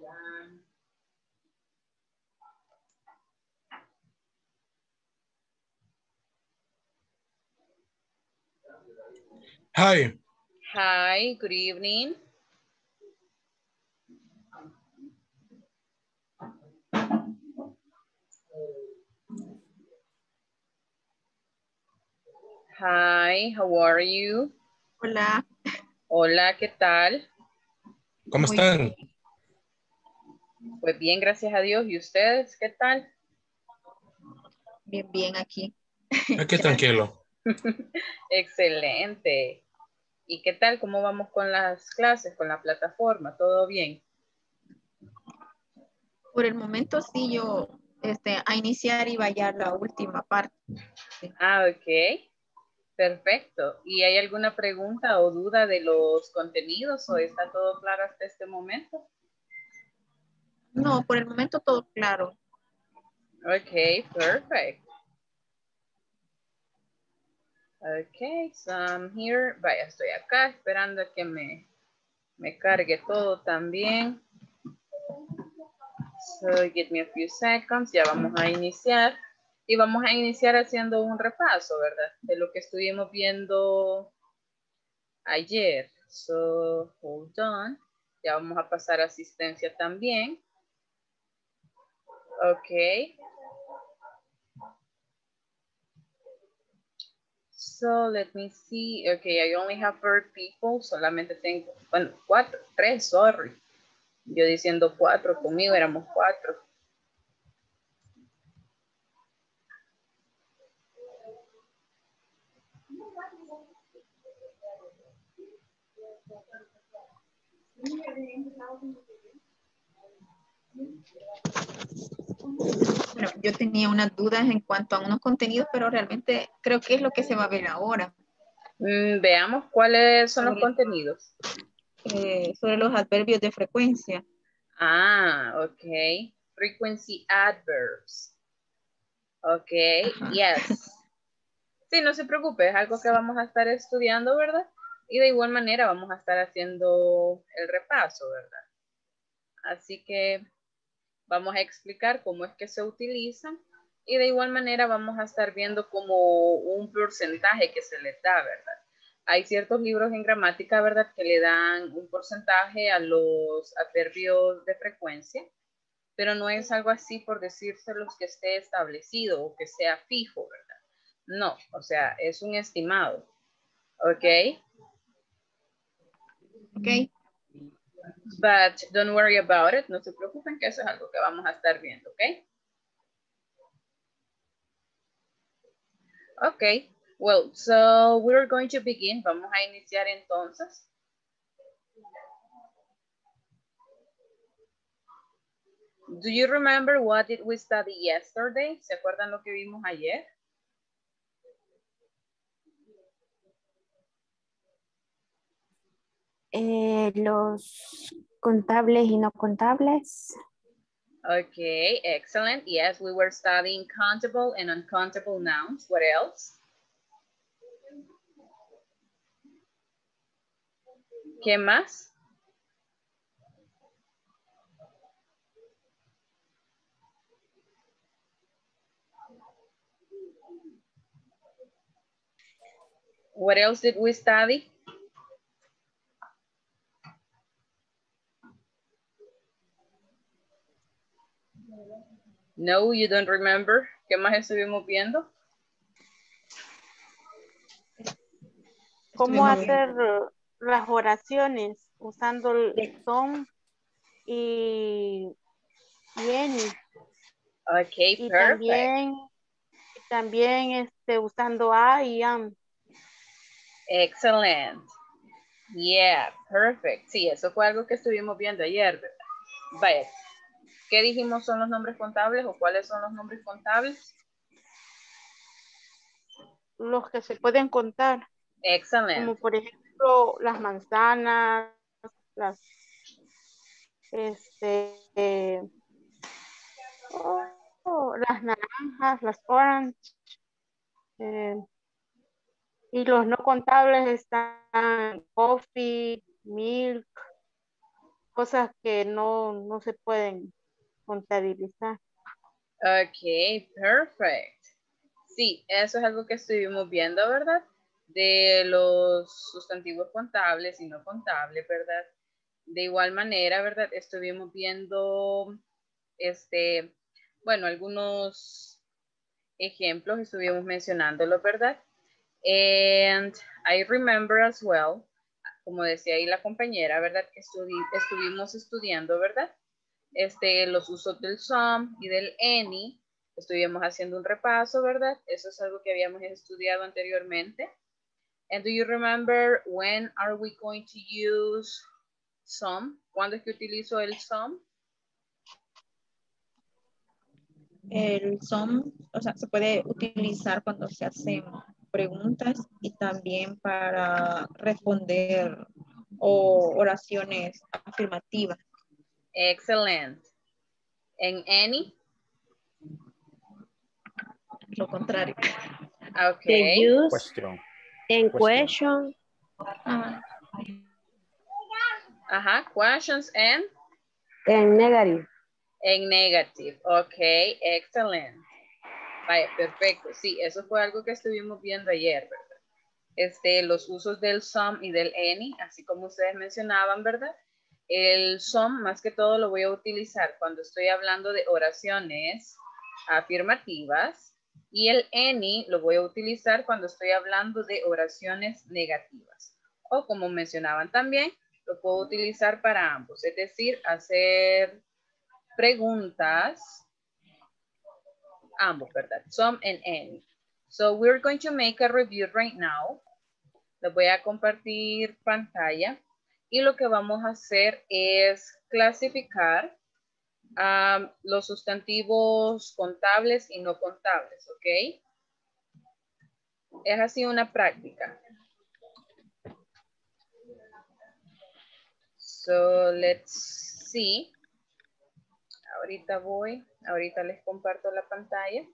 Hi. Hi, good evening. Hi, how are you? Hola. Hola, ¿qué tal? ¿Cómo Muy están? Pues bien, gracias a Dios. ¿Y ustedes qué tal? bien, bien aquí. Aquí Ya. tranquilo. Excelente. ¿Y qué tal? ¿Cómo vamos con las clases, con la plataforma? ¿Todo bien? Por el momento sí, yo a iniciar iba ya la última parte. Ah, ok. Perfecto. ¿Y hay alguna pregunta o duda de los contenidos o está todo claro hasta este momento? No, por el momento todo claro. Ok, perfect. Ok, so I'm here. Vaya, estoy acá esperando a que me cargue todo también. So give me a few seconds. Ya vamos a iniciar. Y vamos a iniciar haciendo un repaso, ¿verdad? De lo que estuvimos viendo ayer. So, hold on. Ya vamos a pasar a asistencia también. Ok. So, let me see. Okay, I only have 4 people. Solamente tengo, bueno, 4, 3, sorry. Yo diciendo 4, conmigo éramos 4. Bueno, yo tenía unas dudas en cuanto a unos contenidos, pero realmente creo que es lo que se va a ver ahora. Veamos cuáles son los contenidos. Sobre los adverbios de frecuencia. Ah, ok. Frequency adverbs. Ok, yes. Sí, no se preocupe, es algo que vamos a estar estudiando, ¿verdad? Y de igual manera vamos a estar haciendo el repaso, ¿verdad? Así que vamos a explicar cómo es que se utilizan y de igual manera vamos a estar viendo como un porcentaje que se les da, ¿verdad? Hay ciertos libros en gramática, ¿verdad? Que le dan un porcentaje a los adverbios de frecuencia, pero no es algo así por decírselos que esté establecido o que sea fijo, ¿verdad? No, o sea, es un estimado, ¿ok? Ok. But don't worry about it, no se preocupen que eso es algo que vamos a estar viendo, ¿ok? Okay, well, so we're going to begin. Vamos a iniciar entonces. Do you remember what did we study yesterday? ¿Se acuerdan lo que vimos ayer? Los contables y no contables. Okay, excellent. Yes, we were studying countable and uncountable nouns. What else? ¿Qué más? What else did we study? No, you don't remember. ¿Qué más estuvimos viendo? ¿Cómo Estuvimos viendo. hacer las oraciones usando el son y any? Okay, Y perfect. también usando I y am. Excellent. Yeah, perfect. Sí, eso fue algo que estuvimos viendo ayer, ¿verdad? Vaya, ¿qué dijimos son los nombres contables o cuáles son los nombres contables? Los que se pueden contar, Excellent. como por ejemplo las manzanas, las las naranjas, las orange, y los no contables están coffee, milk, cosas que no se pueden contabilizar. Ok, perfect. Sí, eso es algo que estuvimos viendo, ¿verdad? De los sustantivos contables y no contables, ¿verdad? De igual manera, ¿verdad? Estuvimos viendo, bueno, algunos ejemplos, estuvimos mencionándolo, ¿verdad? And I remember as well, como decía ahí la compañera, ¿verdad? Que estuvimos estudiando, ¿verdad? Los usos del some y del any. Estuvimos haciendo un repaso, ¿verdad? Eso es algo que habíamos estudiado anteriormente. And do you remember when are we going to use some? ¿Cuándo es que utilizo el some? El son, o sea, se puede utilizar cuando se hacen preguntas y también para responder o oraciones afirmativas. Excellent. En any? Lo contrario. Okay. The use Question. en Question. question. Ajá, questions and? En negative. En negative. Ok, excellent. Vaya, perfecto. Sí, eso fue algo que estuvimos viendo ayer, ¿verdad? Los usos del some y del any, así como ustedes mencionaban, ¿verdad? El some, más que todo, lo voy a utilizar cuando estoy hablando de oraciones afirmativas y el any lo voy a utilizar cuando estoy hablando de oraciones negativas. O como mencionaban también, lo puedo utilizar para ambos, es decir, hacer preguntas, ambos, ¿verdad? Some and any. So we're going to make a review right now. Les voy a compartir pantalla y lo que vamos a hacer es clasificar los sustantivos contables y no contables, ¿ok? Es así una práctica. So let's see. Ahorita les comparto la pantalla.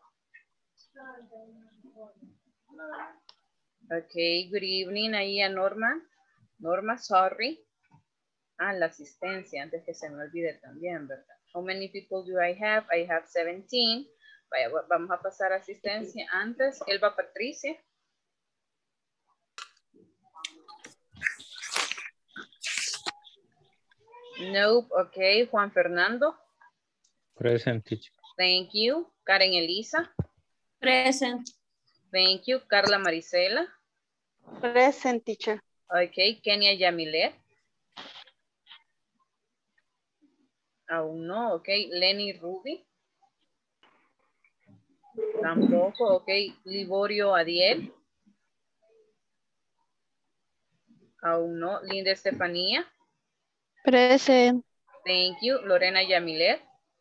Ok, good evening ahí a Norma. Norma, sorry. La asistencia, antes que se me olvide también, ¿verdad? How many people do I have? I have 17. Vaya, vamos a pasar a asistencia antes. Elba Patricia. Nope, ok. Juan Fernando. Present, teacher. Thank you. Karen Elisa. Present. Thank you. Carla Marisela. Present, teacher. Ok. Kenia Yamilet. Aún no, ok. Lenny Ruby. Tampoco, ok. Liborio Adiel. Aún no. Linda Estefanía. Present. Thank you. Lorena Yamilet.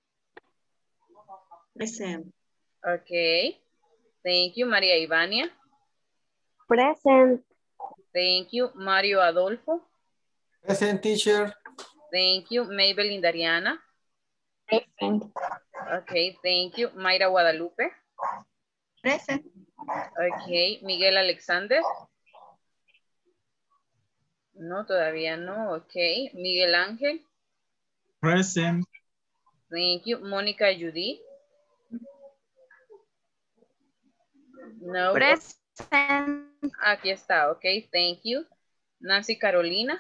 Present. Ok. Thank you. María Ivania. Present. Thank you. Mario Adolfo. Present, teacher. Thank you. Maybelline Dariana. Present. Ok. Thank you. Mayra Guadalupe. Present. Ok. Miguel Alexander. No, todavía no. Ok. Miguel Ángel. Present. Thank you. Mónica Judy. No. Present. Aquí está. Ok. Thank you. Nancy Carolina.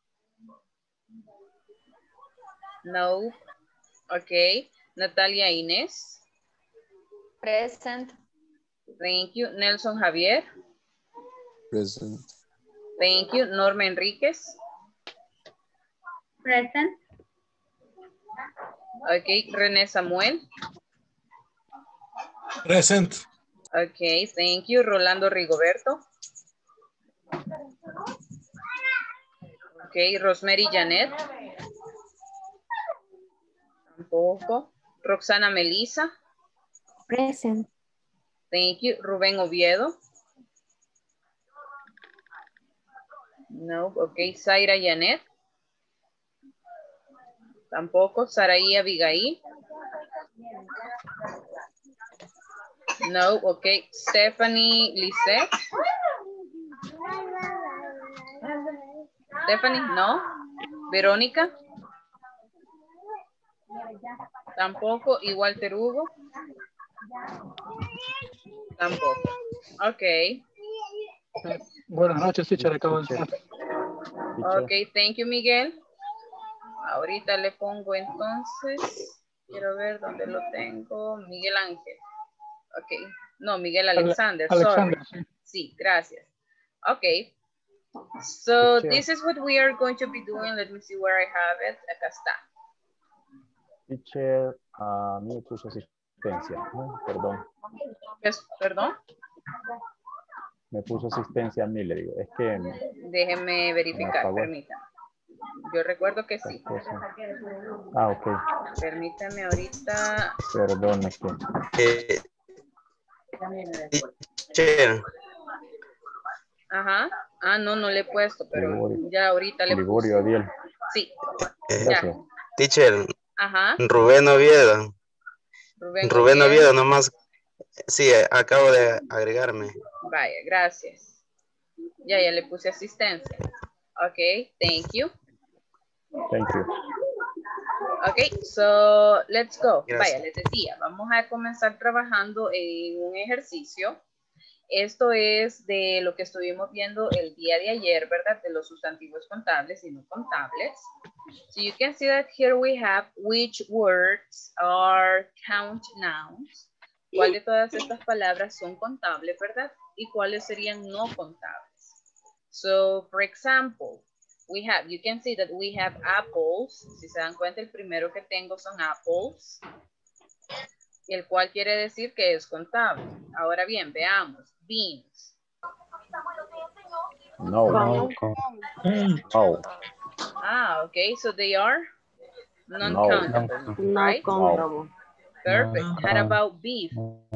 No. Ok. Natalia Inés. Present. Thank you. Nelson Javier. Present. Thank you. Norma Enríquez. Present. Ok. René Samuel. Present. Ok. Thank you. Rolando Rigoberto. Ok. Rosemary Janet. Tampoco. Roxana Melissa. Present. Thank you. Rubén Oviedo. No. Ok. Zaira Janet. Tampoco. Saraí Abigail. No. Ok. Stephanie Lisette. Stephanie, no. Verónica. Tampoco. ¿Y Walter Hugo? Tampoco. Ok. Buenas noches, teacher. Acabo de entrar. Ok, thank you, Miguel. Ahorita le pongo entonces. Quiero ver dónde lo tengo. Miguel Ángel. Ok. No, Miguel Alexander. Alexander, Sorry. Sí, gracias. Ok. So this is what we are going to be doing. Let me see where I have it. Acá está. Teacher, a mí me puso asistencia. Perdón. ¿Perdón? Me puso asistencia a mí, le digo. Es que... Déjeme verificar, permítame. Yo recuerdo que sí. Ah, ok. Permítame ahorita. Perdón, es que... Teacher. Ajá. Ah, no le he puesto, pero Liborio. ya ahorita le Liborio, puse. Adiel. Sí. Gracias. Teacher. Ajá. Rubén Oviedo. Rubén Oviedo, nomás. Sí, acabo de agregarme. Vaya, gracias. Ya le puse asistencia. Ok, thank you. Thank you. Ok, so let's go. Gracias. Vaya, les decía, vamos a comenzar trabajando en un ejercicio. Esto es de lo que estuvimos viendo el día de ayer, ¿verdad? De los sustantivos contables y no contables. So you can see that here we have which words are count nouns. ¿Cuál de todas estas palabras son contables, verdad? Y cuáles serían no contables. So, for example, we have, you can see that we have apples. Si se dan cuenta, el primero que tengo son apples. El cual quiere decir que es contable. Ahora bien, veamos. Beans. No. No. No. Ah, okay. So they are non-countable, right? No. Perfect. No. How about beef?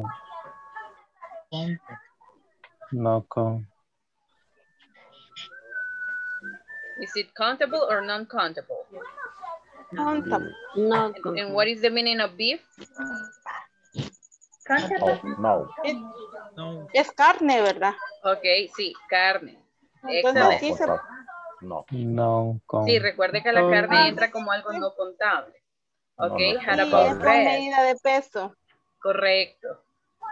No con. Is it countable or non-countable? Countable. No. And what is the meaning of beef? No. Es carne, ¿verdad? Ok, sí, carne. Entonces Excelente. aquí se... No. No con. Sí, recuerde que la carne entra como algo no contable. Ok, No, how Sí, about es con bread? medida de peso. Correcto.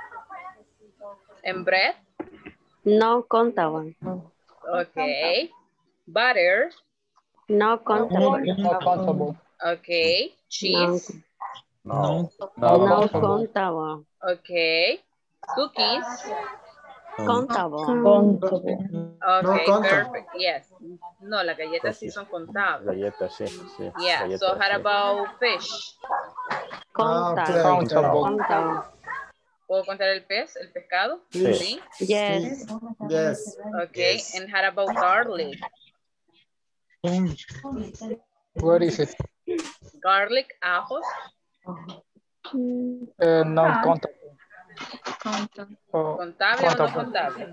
¿En bread? No countable. Ok. Butter. No countable. No countable. Ok. Cheese. No. No countable. Ok. Cookies. Countable. Ok, contable. perfect. Yes. No, las galletas sí son contables. Galletas, sí. Sí. Yeah, Galletas, so how sí. about fish? Countable. Countable. Countable. ¿Puedo contar el pez, el pescado? Sí. Yes. Yes. Ok, and how about garlic? What is it? Garlic, ajos. Non-countable. ¿Contable o no contable?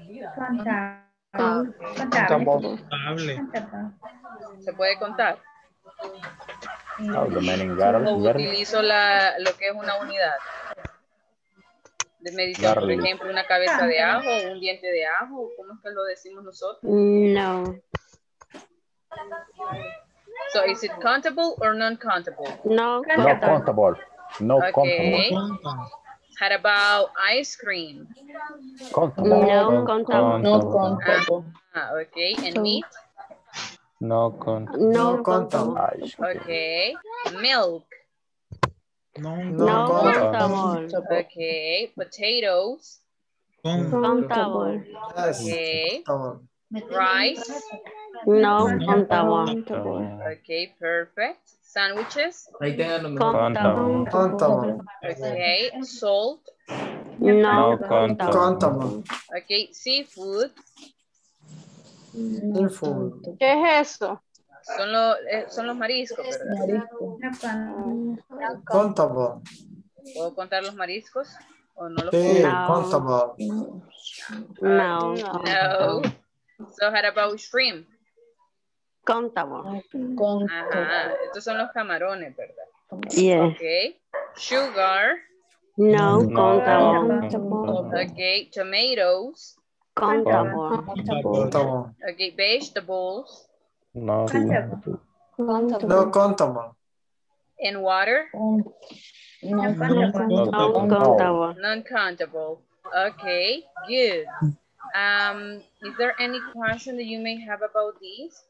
Contable. ¿Se puede contar? Oh, the man in ¿O garlic. utilizo lo que es una unidad de medición? Por Garlic. ejemplo, una cabeza de ajo o un diente de ajo. ¿Cómo es que lo decimos nosotros? No. So, is it countable or non-countable? No No countable. No Okay. countable. How about ice cream? Countable. No countable. Okay. And meat? No con. No countable. Ice cream. Okay. Milk? No countable. Okay. Potatoes? Countable. Yes. Okay. Countable. Rice? No countable. Okay, perfect. Sandwiches? Countable. Countable. Okay. Salt? No countable. Countable. Okay. Seafood? Seafood. ¿Qué es eso? Son los mariscos, ¿verdad? Countable. ¿Puedo contar los mariscos? ¿O no los Sí, No. countable. No. No. So, how about shrimp? Countable. Ajá. Estos son los camarones, ¿verdad? Yes. Okay. Sugar? No countable. Okay. Tomatoes? Countable. Countable. Okay. Vegetables? No. No countable. And water? Non-countable. Non-countable. Okay, good. Is there any question that you may have about these?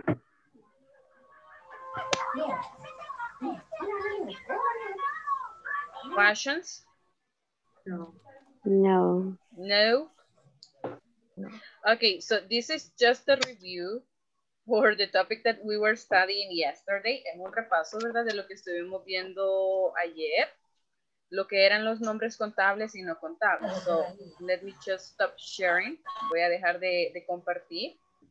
Questions? No. No? Okay, so this is just a review for the topic that we were studying yesterday. Es un repaso, ¿verdad? De lo que estuvimos viendo ayer. Lo que eran los nombres contables y no contables. So, let me just stop sharing. Voy a dejar de compartir.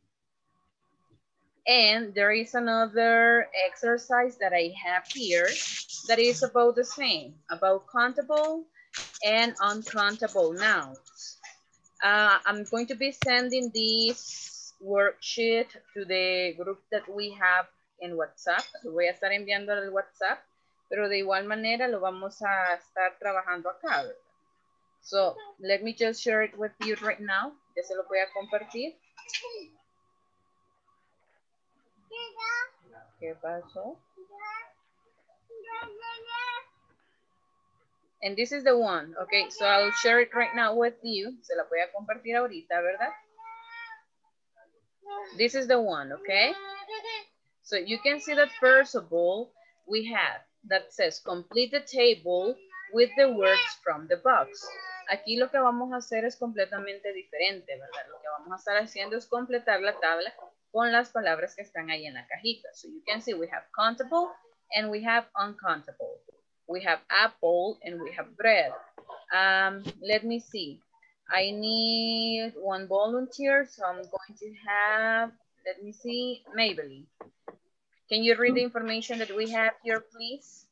And there is another exercise that I have here that is about the same, about countable and uncountable nouns. I'm going to be sending this worksheet to the group that we have in WhatsApp. Lo voy a estar enviando al WhatsApp, pero de igual manera lo vamos a estar trabajando acá, ¿verdad? So, let me just share it with you right now. Ya se lo voy a compartir. ¿Qué pasó? And this is the one, okay? So I'll share it right now with you. Se la voy a compartir ahorita, ¿verdad? This is the one, okay? So you can see that first of all, we have that says complete the table with the words from the box. Aquí lo que vamos a hacer es completamente diferente, ¿verdad? Lo que vamos a estar haciendo es completar la tabla con las palabras que están ahí en la cajita. So you can see we have countable and we have uncountable. We have apple and we have bread. Let me see. I need one volunteer, so I'm going to have, let me see, Maybelline. Can you read the information that we have here, please?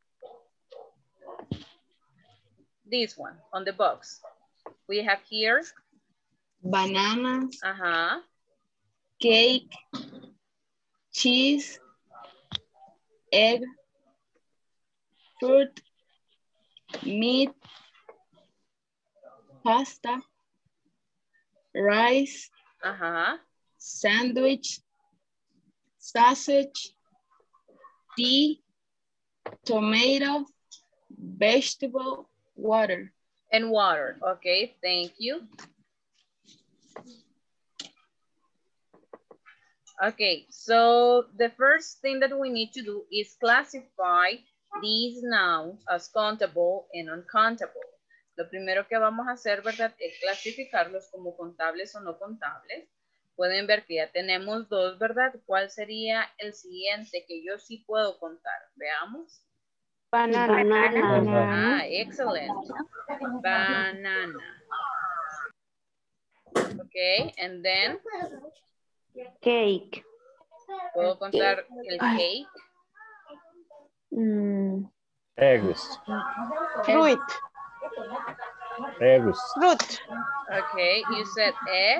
This one on the box. We have here bananas, uh-huh, cake, cheese, egg, fruit, meat, pasta, rice, uh-huh, sandwich, sausage, tea, tomato, vegetable, water. and water. Okay, thank you. Okay, so the first thing that we need to do is classify these nouns as countable and uncountable. Lo primero que vamos a hacer, ¿verdad? Es clasificarlos como contables o no contables. Pueden ver que ya tenemos dos, ¿verdad? ¿Cuál sería el siguiente que yo sí puedo contar? Veamos. Banana. Ah, excellent. Banana. Okay, and then Cake. puedo contar el cake. Eggs. Fruit. Eggs. Fruit. Okay, you said egg.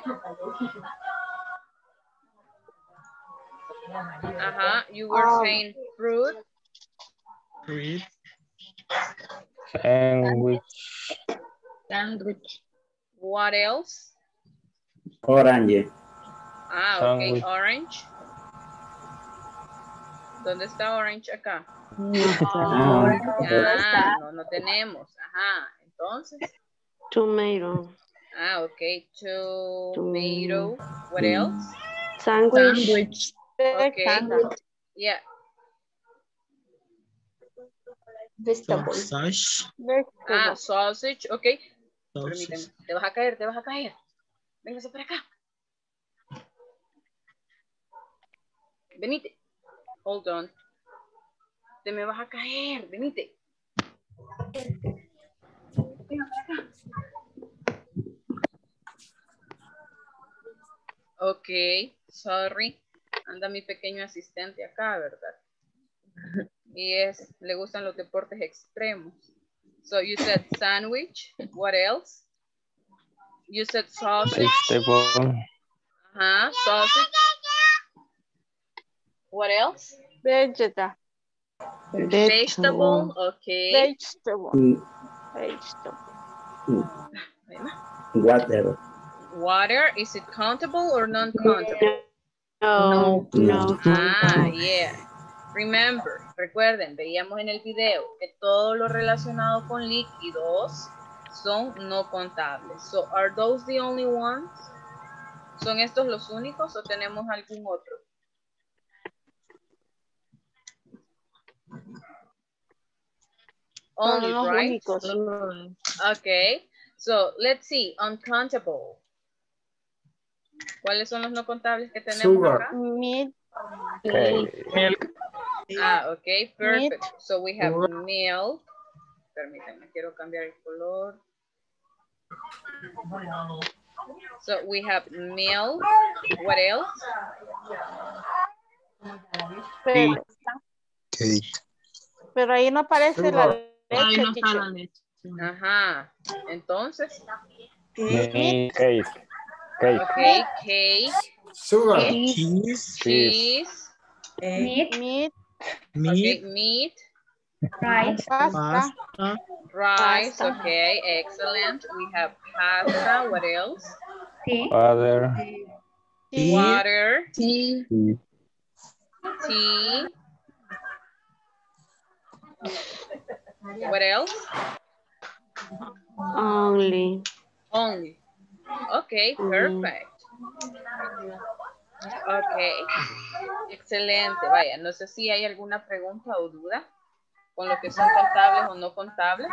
You were saying fruit. Fruit. Sandwich. What else? Orange. Ah, okay, orange. ¿Dónde está orange acá? Ah, no tenemos. Ajá, entonces. Tomato. Ah, okay, tomato. What else? Sandwich. Okay, yeah. Vegetable. Sausage. Ah, sausage, okay. Sausage. Permíteme, te vas a caer, te vas a caer. Véngase para acá. Venite. Hold on. Te me vas a caer, venite. Venga para acá. Ok, sorry. Anda mi pequeño asistente acá, ¿verdad? Y le gustan los deportes extremos. So you said sandwich. What else? You said sausage. Vegetable. Sausage. What else? Vegetable. Vegetable. Okay. Vegetable. Water. Water. Is it countable or non-countable? No. Ah, yeah. Remember, Recuerden, veíamos en el video que todo lo relacionado con líquidos son no contables. So, are those the only ones? ¿Son estos los únicos o tenemos algún otro? Only, Son los right? únicos. Okay. So, let's see. Uncountable. ¿Cuáles son los no contables que tenemos Sugar. acá? Milk. Milk. Ah, okay, perfect. Meat. So we have milk. Permítanme, quiero cambiar el color. So we have milk. What else? Pero, pero ahí no aparece la Sugar. Ahí leche, no está la teacher. leche. Ajá. Entonces, Meat. Cake. Cake. okay, cake, Sugar. Cheese. cheese, Meat, Meat. okay, Meat. meat, rice, Pasta. Pasta. rice, Pasta. okay, excellent. We have pasta. What else? tea, Water. Tea. Water, Sí. tea. What else? only, Only. Okay, perfect. Okay, excelente. Vaya, no sé si hay alguna pregunta o duda con lo que son contables o no contables.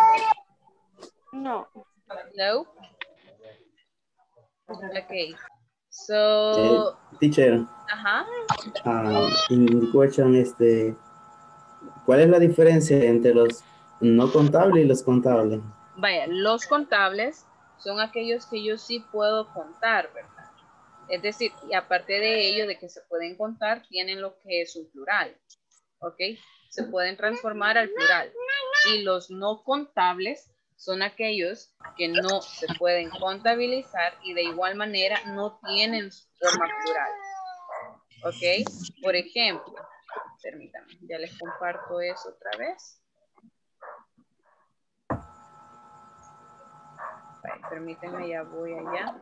No. No. Okay. So, Teacher, ajá. in the question, ¿cuál es la diferencia entre los no contables y los contables? Vaya, los contables son aquellos que yo sí puedo contar, ¿verdad? Es decir, y aparte de ello, de que se pueden contar, tienen lo que es un plural, ¿ok? Se pueden transformar al plural. Y los no contables son aquellos que no se pueden contabilizar y de igual manera no tienen su forma plural, ¿ok? Por ejemplo, permítanme, ya les comparto eso otra vez. Vale, permítanme, ya voy allá.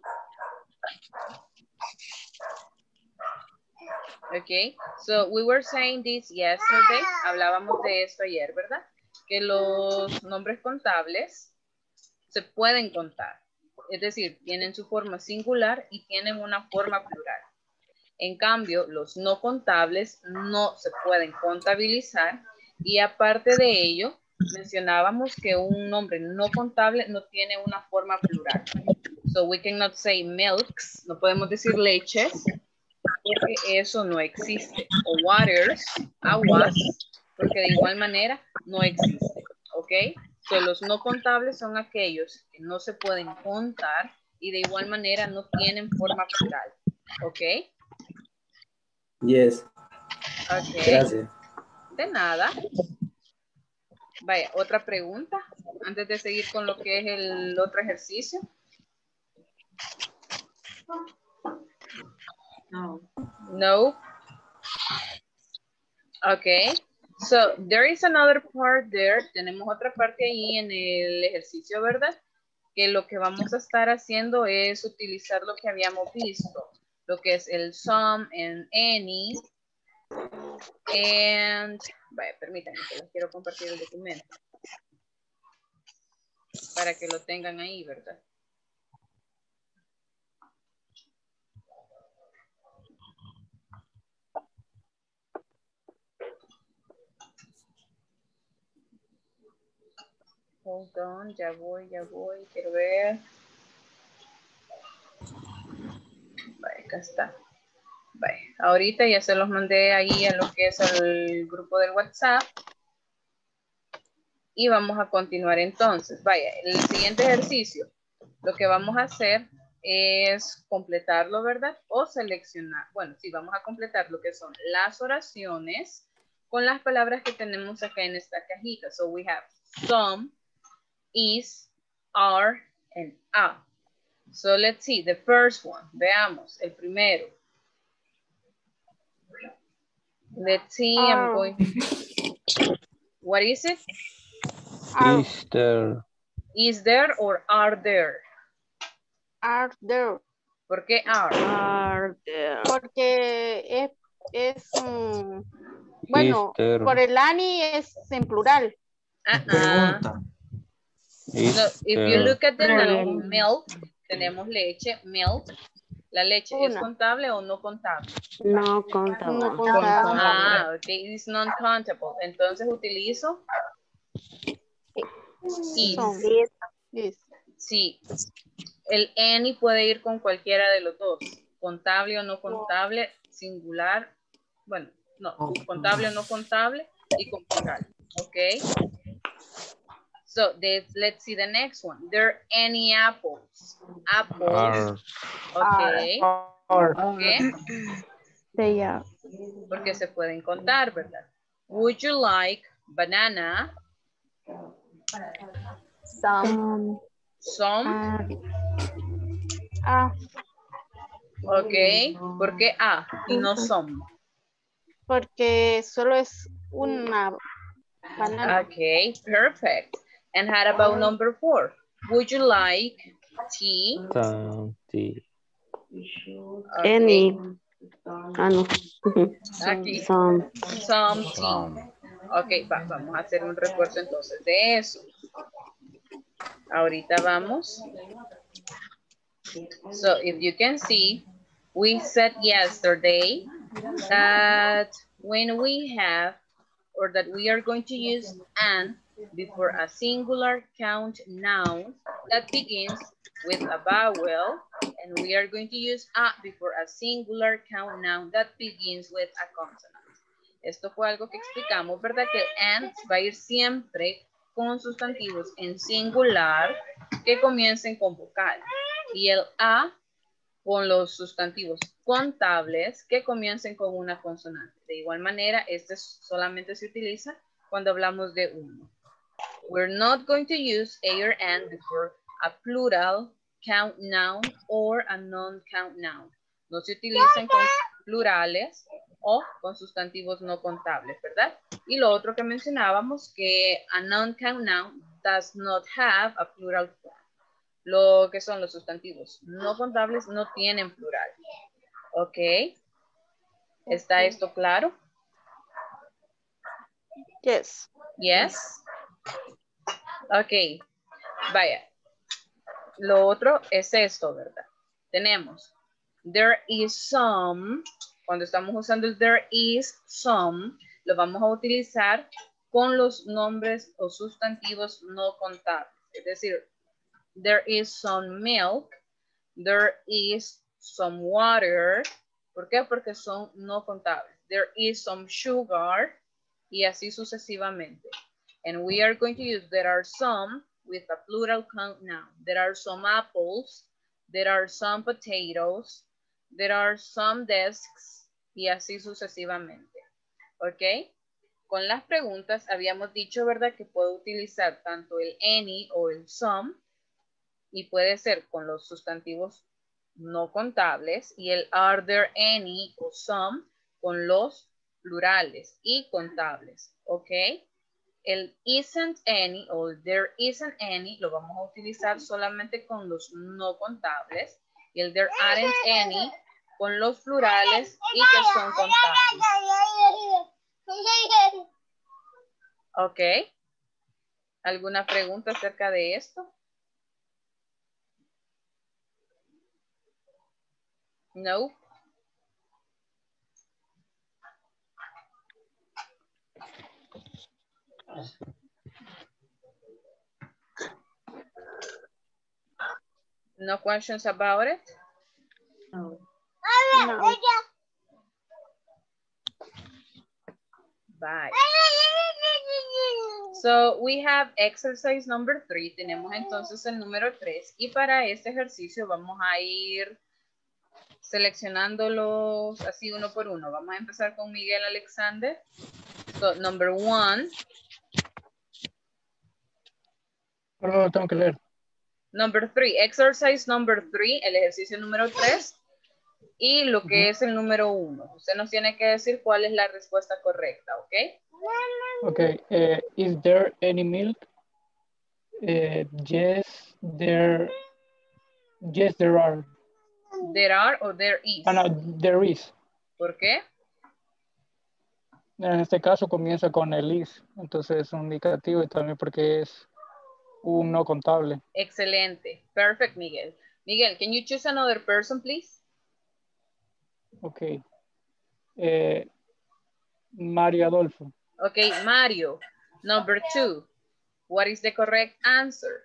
Okay, so we were saying this yesterday. Hablábamos de esto ayer, ¿verdad? Que los nombres contables se pueden contar. Es decir, tienen su forma singular y tienen una forma plural. En cambio, los no contables no se pueden contabilizar y aparte de ello, mencionábamos que un nombre no contable no tiene una forma plural. So we cannot say milks, no podemos decir leches, porque eso no existe. O waters, aguas, porque de igual manera no existe. ¿Ok? So los no contables son aquellos que no se pueden contar y de igual manera no tienen forma plural. ¿Ok? Yes. Ok. Gracias. De nada. Vaya, otra pregunta antes de seguir con lo que es el otro ejercicio. No. No. Okay. So there is another part there. Tenemos otra parte ahí en el ejercicio, ¿verdad? Que lo que vamos a estar haciendo es utilizar lo que habíamos visto. Lo que es el some and any. And, vaya, permítanme que les quiero compartir el documento. Para que lo tengan ahí, ¿verdad? Hold on, ya voy, quiero ver. Vale, acá está. Vale, ahorita ya se los mandé ahí a lo que es el grupo del WhatsApp. Y vamos a continuar entonces. Vaya, el siguiente ejercicio, lo que vamos a hacer es completarlo, ¿verdad? O seleccionar. Bueno, sí, vamos a completar lo que son las oraciones con las palabras que tenemos acá en esta cajita. So we have some, is, are, and a. So let's see, the first one. Veamos, el primero. Let's see, I'm going. What is it? Is there? Is there or are there? Are there. ¿Por qué are? are there, Porque es Bueno, Easter. por el Ani es en plural. Pregunta. No, if you look at the Pregunta. noun, milk, tenemos leche, milk. ¿La leche es Una. contable o no contable? No contable. No contable. Ah, ok, it's non-countable. Entonces utilizo is. Son. Is. Sí, el any puede ir con cualquiera de los dos, contable o no contable, singular, bueno, no, contable o no contable y con plural, ok. So, let's see the next one. There are any apples? Apples, ok. ¿Por qué? They are. Porque se pueden contar, ¿verdad? Would you like banana? Some. Some, ok. ¿Por qué A y no some? Porque solo es una banana. Okay, perfect. And how about number 4? Would you like tea? Some tea. Okay. Any. Ah, no. Aquí. Some. Some tea. Ok, vamos a hacer un refuerzo entonces de eso. Ahorita vamos. So, if you can see, we said yesterday that when we have, or that we are going to use an before a singular count noun that begins with a vowel, and we are going to use a before a singular count noun that begins with a consonant. Esto fue algo que explicamos, ¿verdad? Que and va a ir siempre con sustantivos en singular que comiencen con vocal. Y el a con los sustantivos contables que comiencen con una consonante. De igual manera, este solamente se utiliza cuando hablamos de uno. We're not going to use a or and before a plural count noun or a non-count noun. No se utilizan con plurales o con sustantivos no contables, ¿verdad? Y lo otro que mencionábamos, que a non-count noun does not have a plural form. Lo que son los sustantivos no contables no tienen plural. ¿Ok? ¿Está esto claro? Yes. Yes. Ok. Vaya. Lo otro es esto, ¿verdad? Tenemos there is some. Cuando estamos usando el there is some, lo vamos a utilizar con los nombres o sustantivos no contables. Es decir, there is some milk, there is some water. ¿Por qué? Porque son no contables. There is some sugar y así sucesivamente. And we are going to use there are some with a plural count noun. There are some apples, there are some potatoes, there are some desks y así sucesivamente. ¿Ok? Con las preguntas habíamos dicho, ¿verdad? Que puedo utilizar tanto el any o el some y puede ser con los sustantivos no contables y el are there any o some con los plurales y contables, ¿ok? El isn't any o there isn't any lo vamos a utilizar solamente con los no contables y el there aren't any con los plurales y que son contables. ¿Ok? ¿Alguna pregunta acerca de esto? No. No questions about it? No. Bye. So we have exercise number 3. Tenemos entonces el número 3 y para este ejercicio vamos a ir seleccionándolos así uno por uno. Vamos a empezar con Miguel Alexander. So, number 1. No, tengo que leer. Number 3, exercise number 3, el ejercicio número 3. Y lo que es el número 1. Usted nos tiene que decir cuál es la respuesta correcta, ¿ok? Ok. Is there any milk? Yes, there are. There are o there is. No, there is. ¿Por qué? En este caso comienza con el is, entonces es un indicativo y también porque es un no contable. Excelente. Perfect, Miguel. Miguel, can you choose another person, please? Ok. Mario Adolfo. Okay, Mario. Number 2. What is the correct answer?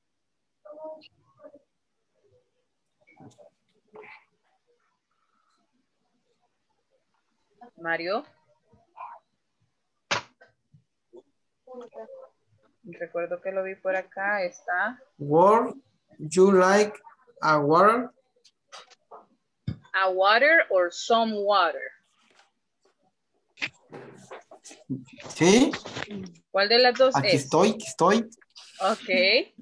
Mario. Recuerdo que lo vi por acá. Está. Would you like a water? A water or some water. Sí. ¿Cuál de las dos Aquí es? estoy. Ok.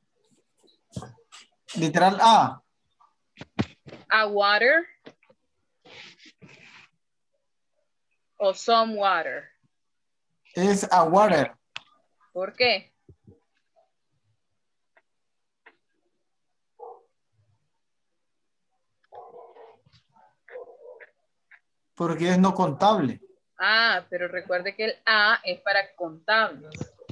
Literal A. A water o some water. Es a water. ¿Por qué? Porque es no contable. Ah, pero recuerde que el A es para contables.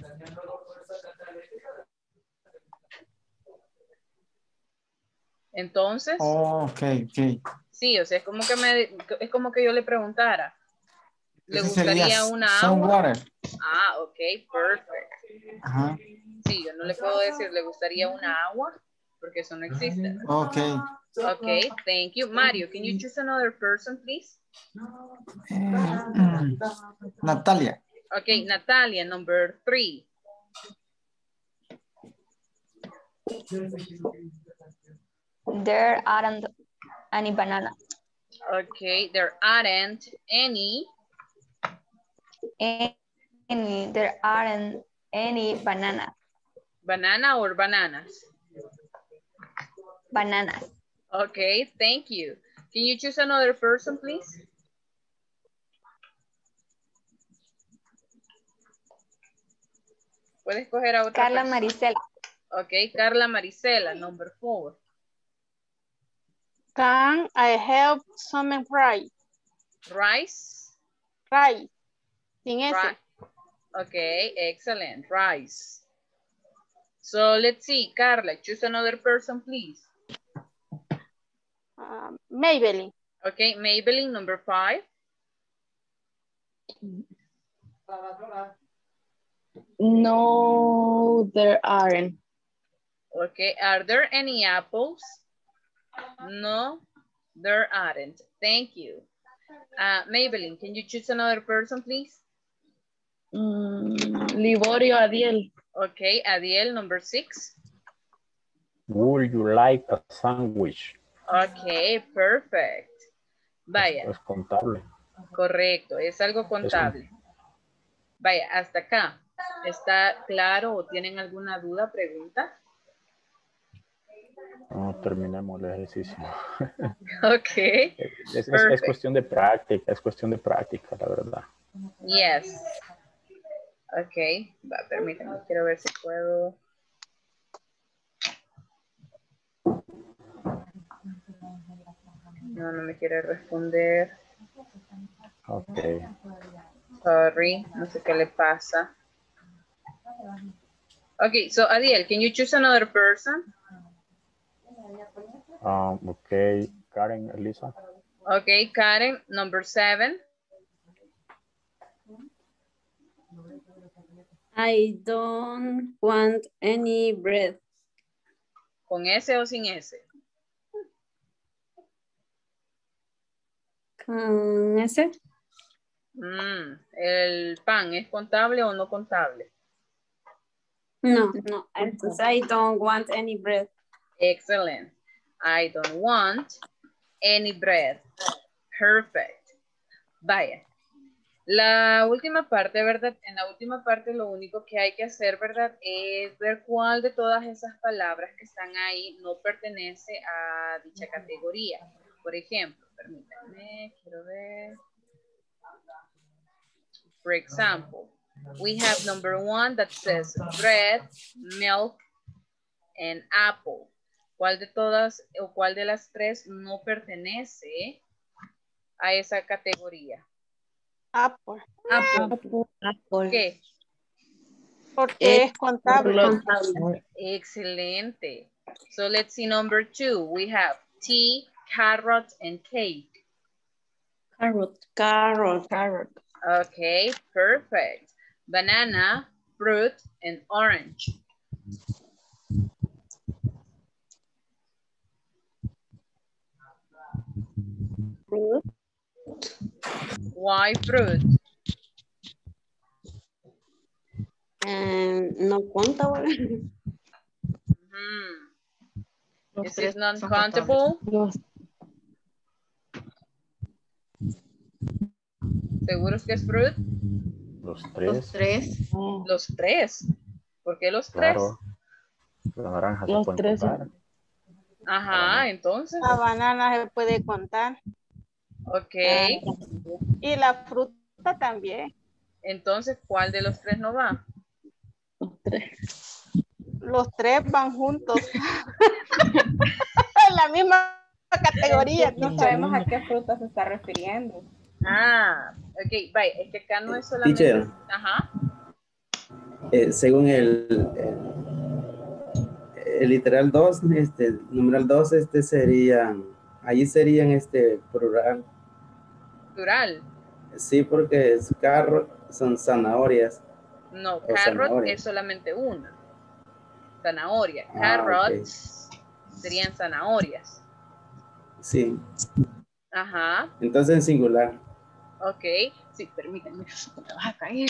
Entonces, Oh, ok. sí, o sea, es como que yo le preguntara, ¿le Ese sería gustaría una some agua? water. Ah, ok, perfect. Ajá. Sí, yo no le puedo decir, ¿le gustaría una agua? Porque eso no existe. Ok. Ok, thank you. Mario, can you choose another person, please? Natalia. Ok, Natalia, number 3. There aren't any banana. Okay, there aren't any. There aren't any banana. Banana or bananas? Bananas. Okay, thank you. Can you choose another person, please? Puedes coger a otra Carla persona. Marisela. Okay, Carla Marisela, number 4. Can I have some rice? Rice? Rice. Sin ese. Okay, excellent. Rice. So let's see, Carla, choose another person, please. Maybelline. Okay, Maybelline, number 5. No, there aren't. Okay, are there any apples? No, there aren't. Thank you. Maybelline, can you choose another person, please? Liborio Adiel. Okay, Adiel, number 6. Would you like a sandwich? Okay, perfect. Vaya. Es contable. Correcto, es algo contable. Vaya, hasta acá. ¿Está claro o tienen alguna duda, pregunta? No, terminemos el ejercicio. Ok. Es cuestión de práctica, la verdad. Yes. Ok, va, permítanme, quiero ver si puedo. No me quiere responder. Ok. Sorry, no sé qué le pasa. Okay, so Adiel, can you choose another person? Ok, Karen, Elisa. Okay, Karen, number 7. I don't want any bread. ¿Con S o sin S? ¿Con ese? ¿El pan es contable o no contable? No. Entonces, I don't want any bread. Excellent. I don't want any bread. Perfect. Vaya. La última parte, ¿verdad? En la última parte lo único que hay que hacer, ¿verdad? Es ver cuál de todas esas palabras que están ahí no pertenece a dicha categoría. Por ejemplo, permítanme, quiero ver. For example, we have number 1 that says bread, milk, and apple. ¿Cuál de todas o cuál de las tres no pertenece a esa categoría? Apple. Apple. ¿Qué? Porque es contable. Excelente. So let's see number 2. We have tea, carrot, and cake. Carrot. Okay, perfect. Banana, fruit, and orange. Fruit. Why fruit? No countable. Is it non-countable? ¿Seguros que es fruit? Los tres. Los tres. ¿Por qué los tres? Claro. La naranja Los se puede tres. contar. Ajá, entonces. La banana se puede contar. Ok. Y la fruta también. Entonces, ¿cuál de los tres no va? Los tres van juntos. En la misma categoría. No sabemos a qué fruta se está refiriendo. Ah, ok, vaya, es que acá no es solamente... Teacher. Ajá. Según el literal 2, numeral 2, allí serían plural. Plural. Sí, porque es carro, son zanahorias. No, O carrot zanahoria. es solamente una. Zanahoria. Ah, Carrots serían zanahorias. Sí. Ajá. Entonces en singular. Ok. Sí, permítanme. Me vas a caer.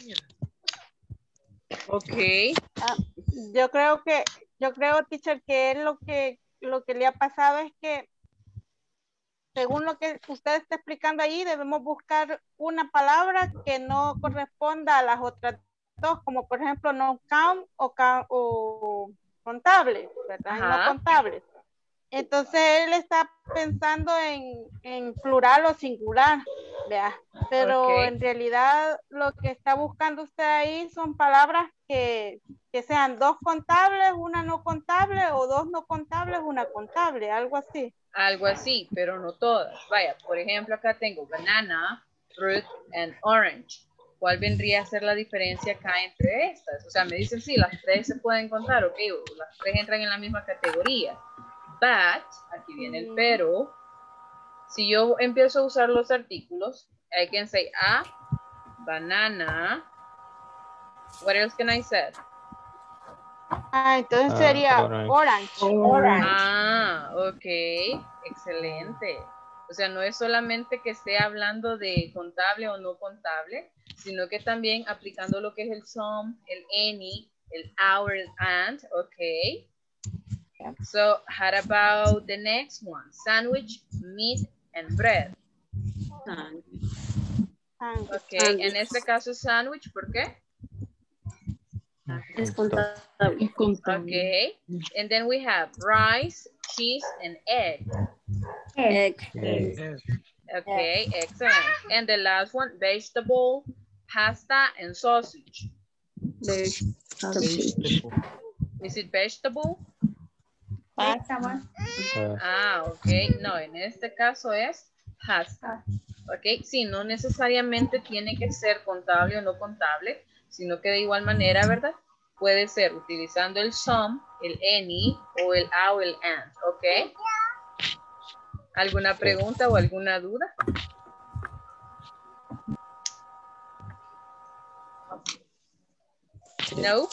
Ok. Yo creo, teacher, que es lo que le ha pasado es que según lo que usted está explicando ahí, debemos buscar una palabra que no corresponda a las otras dos, como por ejemplo no count o contable, ¿verdad? Ajá. No contable. Entonces él está pensando en plural o singular, ¿vea? Pero Ok. en realidad lo que está buscando usted ahí son palabras que sean dos contables, una no contable, o dos no contables, una contable, algo así. Algo así, pero no todas. Vaya, por ejemplo, acá tengo banana, fruit, and orange. ¿Cuál vendría a ser la diferencia acá entre estas? O sea, me dicen, sí, las tres se pueden contar, ok, las tres entran en la misma categoría. But, aquí viene el pero, si yo empiezo a usar los artículos, I can say a banana. What else can I say? Entonces sería orange. Ah, ok, excelente. O sea, no es solamente que esté hablando de contable o no contable, sino que también aplicando lo que es el some, el any, el our, el and, ok. So, how about the next one? Sandwich, meat, and bread. Ok, en este caso sandwich, ¿por qué? Es contable. Okay, and then we have rice, cheese, and egg. Okay, excellent. And the last one, vegetable, pasta, and sausage. Is it vegetable? Ah, ok. No, en este caso es pasta. Ok, sí, no necesariamente tiene que ser contable o no contable, sino que de igual manera, ¿verdad? Puede ser utilizando el some, el any o el a o el and, ¿ok? ¿Alguna pregunta o alguna duda? No?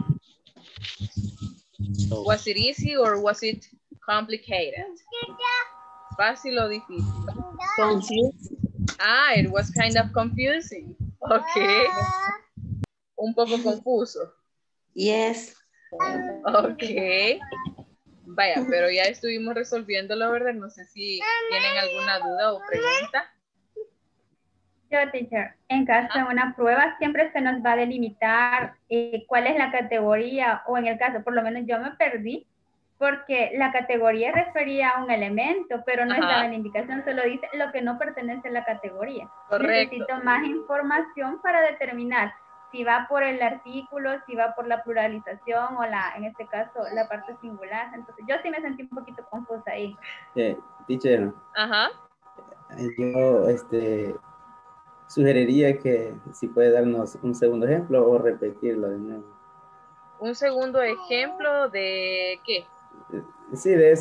Was it easy or was it complicated? ¿Fácil o difícil? Confused. Ah, it was kind of confusing. Okay. Un poco confuso. Yes. Ok. Vaya, pero ya estuvimos resolviéndolo, ¿verdad? No sé si tienen alguna duda o pregunta. Yo, teacher, en caso de una prueba siempre se nos va a delimitar cuál es la categoría, o en el caso, por lo menos yo me perdí, porque la categoría refería a un elemento, pero no estaba en la indicación, solo dice lo que no pertenece a la categoría. Correcto. Necesito más información para determinar si va por el artículo, si va por la pluralización o en este caso, la parte singular. Entonces, yo sí me sentí un poquito confusa ahí. Teacher. Ajá. Yo, sugeriría que si puede darnos un segundo ejemplo o repetirlo de nuevo. Un segundo ejemplo de ¿qué? Sí, de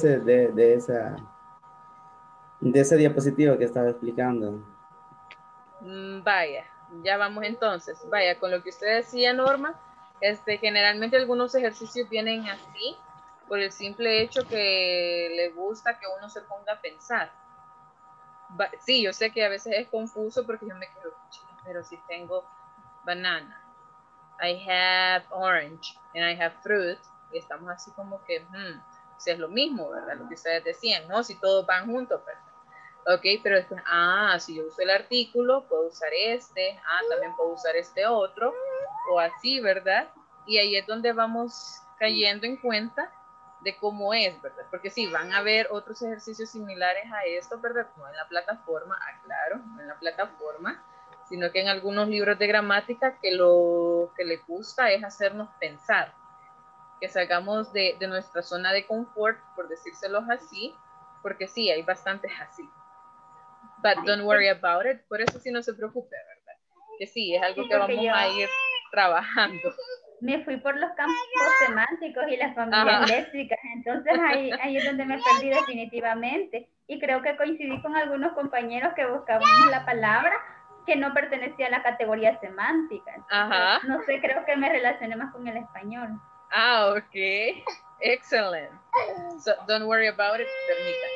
esa diapositiva que estaba explicando. Vaya, ya vamos entonces. Vaya, con lo que usted decía, Norma, generalmente algunos ejercicios vienen así, por el simple hecho que le gusta que uno se ponga a pensar. Sí, yo sé que a veces es confuso porque yo me quedo, pero si tengo banana, I have orange, and I have fruit, y estamos así como que, si es lo mismo, ¿verdad? Lo que ustedes decían, ¿no? Si todos van juntos, ¿verdad? Ok, pero después, si yo uso el artículo, puedo usar también puedo usar este otro, o así, ¿verdad? Y ahí es donde vamos cayendo en cuenta de cómo es, ¿verdad? Porque sí, van a haber otros ejercicios similares a esto, ¿verdad? No en la plataforma, claro, no en la plataforma, sino que en algunos libros de gramática que lo que les gusta es hacernos pensar, que salgamos de nuestra zona de confort, por decírselos así, porque sí, hay bastantes así. But don't worry about it. Por eso sí no se preocupe, ¿verdad? Que sí, es algo que vamos a ir trabajando. Me fui por los campos semánticos y las familias léxicas, entonces ahí es donde me perdí definitivamente. Y creo que coincidí con algunos compañeros que buscábamos la palabra que no pertenecía a la categoría semántica. Entonces, no sé, creo que me relacioné más con el español. Ok. Excellent. So, don't worry about it, permítanme.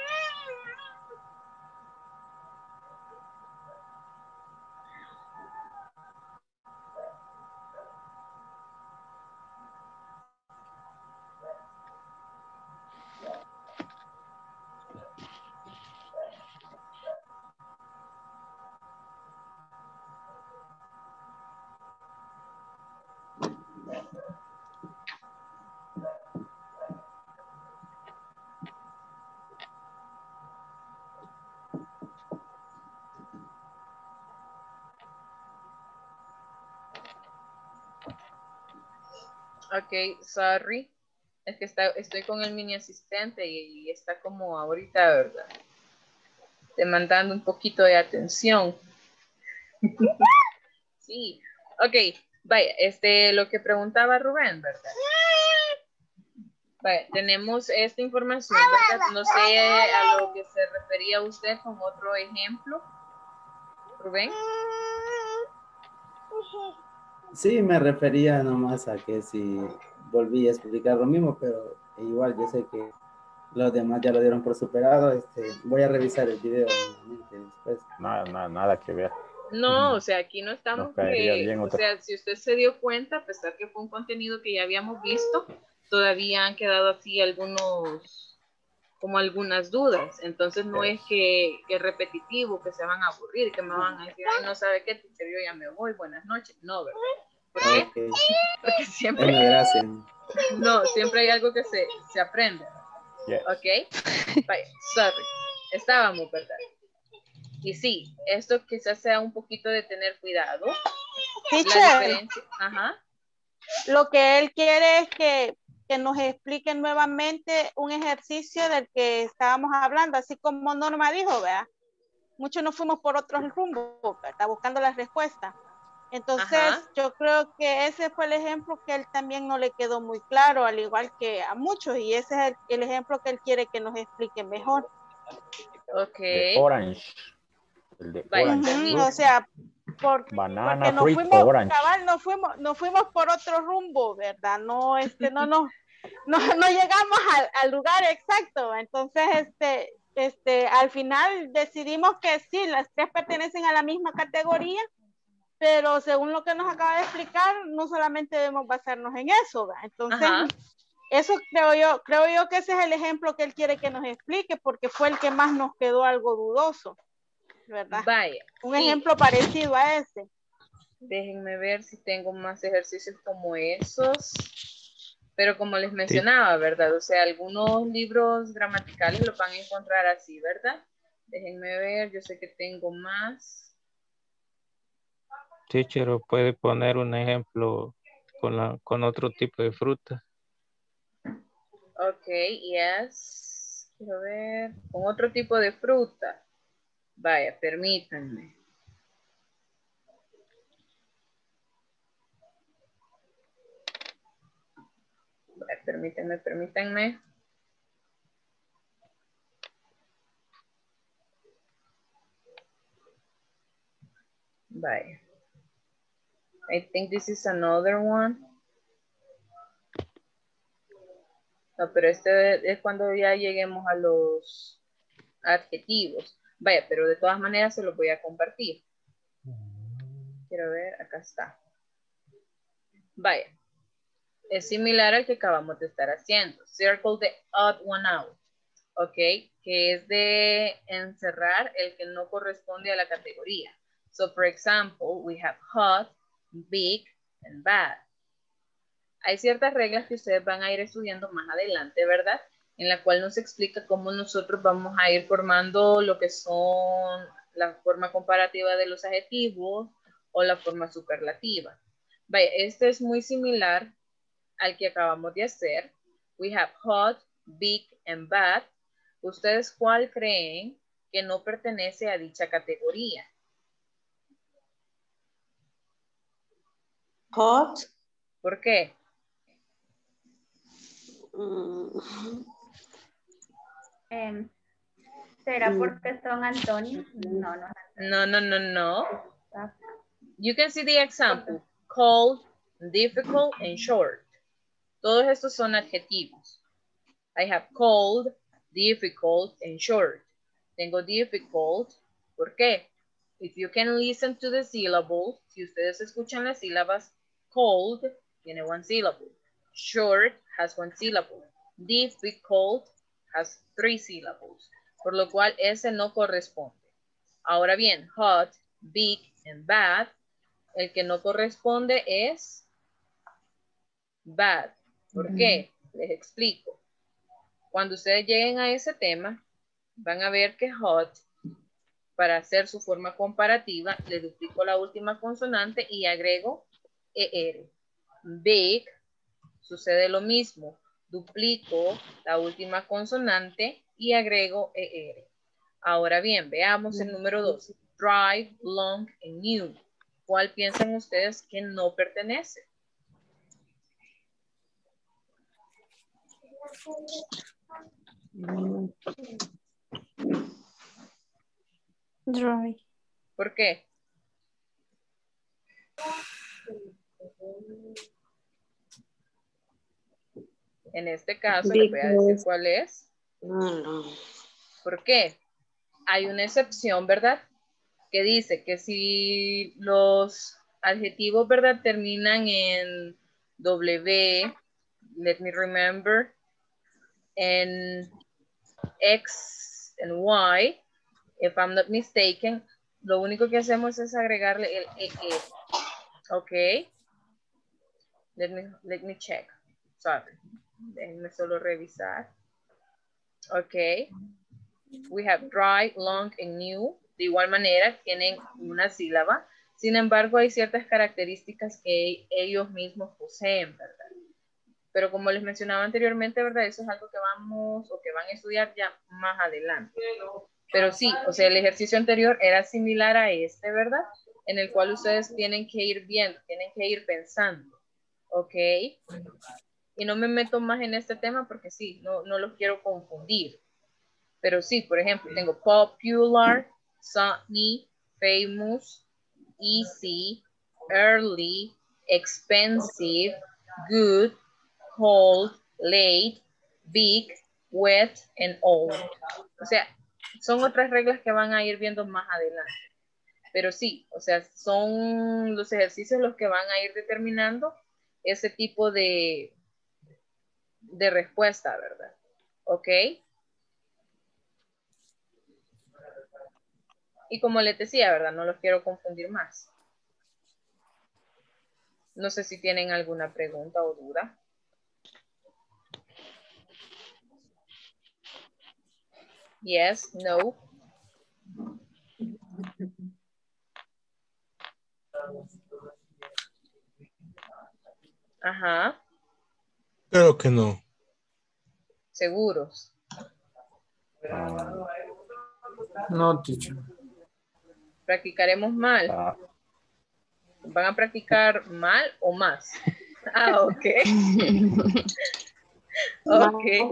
Ok, sorry. Es que estoy con el mini asistente y está como ahorita, ¿verdad? Demandando un poquito de atención. Sí. Ok, vaya, lo que preguntaba Rubén, ¿verdad? Vaya, tenemos esta información, ¿verdad? No sé a lo que se refería usted con otro ejemplo. Rubén. Sí, me refería nomás a que si volví a explicar lo mismo, pero igual yo sé que los demás ya lo dieron por superado. Voy a revisar el video nuevamente después. Nada que ver. No, o sea, aquí no estamos Nos caería bien o sea, si usted se dio cuenta, a pesar que fue un contenido que ya habíamos visto, todavía han quedado así algunas dudas. Entonces no es que es repetitivo, que se van a aburrir, que me van a decir, ay, no sabe qué, teacher, yo ya me voy, buenas noches. No, ¿verdad? ¿Por qué? Okay. Porque siempre... Bueno, gracias. No, siempre hay algo que se aprende. Yes. Ok. Vaya, sorry. Estábamos, ¿verdad? Y sí, esto quizás sea un poquito de tener cuidado. Teacher, la diferencia. Lo que él quiere es que nos explique nuevamente un ejercicio del que estábamos hablando, así como Norma dijo, ¿verdad? Muchos nos fuimos por otros rumbos, ¿verdad? Buscando la respuesta. Entonces, yo creo que ese fue el ejemplo que él también no le quedó muy claro, al igual que a muchos, y ese es el ejemplo que él quiere que nos explique mejor. Ok. De orange. El de orange. O sea, banana, porque nos fruit, fuimos, orange. cabal, nos fuimos por otro rumbo, ¿verdad? No, no llegamos al lugar exacto. Entonces, al final decidimos que sí, las tres pertenecen a la misma categoría, pero según lo que nos acaba de explicar, no solamente debemos basarnos en eso, ¿verdad? Entonces, eso creo yo que ese es el ejemplo que él quiere que nos explique, porque fue el que más nos quedó algo dudoso, ¿verdad? Vaya. Un ejemplo parecido a ese. Déjenme ver si tengo más ejercicios como esos. Pero como les mencionaba, ¿verdad? O sea, algunos libros gramaticales los van a encontrar así, ¿verdad? Déjenme ver, yo sé que tengo más. Teacher, ¿o puede poner un ejemplo con otro tipo de fruta? Ok, yes. Quiero ver. Con otro tipo de fruta. Vaya, permítanme. Permítanme. Bye. I think this is another one. No, pero este es cuando ya lleguemos a los adjetivos. Vaya, pero de todas maneras se los voy a compartir. Quiero ver, acá está. Vaya. Es similar al que acabamos de estar haciendo. Circle the odd one out. Ok, que es de encerrar el que no corresponde a la categoría. So, for example, we have hot, big, and bad. Hay ciertas reglas que ustedes van a ir estudiando más adelante, ¿verdad? En la cual nos explica cómo nosotros vamos a ir formando lo que son la forma comparativa de los adjetivos o la forma superlativa. Vaya, este es muy similar al que acabamos de hacer. We have hot, big, and bad. ¿Ustedes cuál creen que no pertenece a dicha categoría? Hot. ¿Por qué? ¿Será porque son antonios? No. You can see the example. Cold, difficult, and short. Todos estos son adjetivos. I have cold, difficult, and short. Tengo difficult. ¿Por qué? If you can listen to the syllables, si ustedes escuchan las sílabas, cold tiene one syllable. Short has one syllable. Difficult has 3 syllables. Por lo cual ese no corresponde. Ahora bien, hot, big, and bad. El que no corresponde es bad. ¿Por qué? Les explico. Cuando ustedes lleguen a ese tema, van a ver que hot, para hacer su forma comparativa, le duplico la última consonante y agrego ER. Big, sucede lo mismo. Duplico la última consonante y agrego ER. Ahora bien, veamos el número 2. Dry, long, and new. ¿Cuál piensan ustedes que no pertenece? Dry. ¿Por qué? En este caso, les voy a decir cuál es. ¿Por qué? Hay una excepción, ¿verdad? Que dice que si los adjetivos, ¿verdad? Terminan en W, let me remember, en X, en Y, if I'm not mistaken, lo único que hacemos es agregarle el EE. Ok. Let me check. Sorry. Déjenme solo revisar. Ok. We have dry, long, and new. De igual manera, tienen una sílaba. Sin embargo, hay ciertas características que ellos mismos poseen, ¿verdad? Pero como les mencionaba anteriormente, ¿verdad? Eso es algo que vamos o que van a estudiar ya más adelante. Pero sí, o sea, el ejercicio anterior era similar a este, ¿verdad? En el cual ustedes tienen que ir viendo, tienen que ir pensando. ¿Ok? Y no me meto más en este tema porque sí, no los quiero confundir. Pero sí, por ejemplo, tengo popular, sunny, famous, easy, early, expensive, good, cold, late, big, wet, and old. O sea, son otras reglas que van a ir viendo más adelante. Pero sí, o sea, son los ejercicios los que van a ir determinando ese tipo de respuesta, ¿verdad? ¿Ok? Y como les decía, ¿verdad? No los quiero confundir más. No sé si tienen alguna pregunta o duda. Yes, no. Ajá. Creo que no. ¿Seguros? No, teacher. ¿Practicaremos mal? ¿Van a practicar mal o más? Ah, ok. Okay.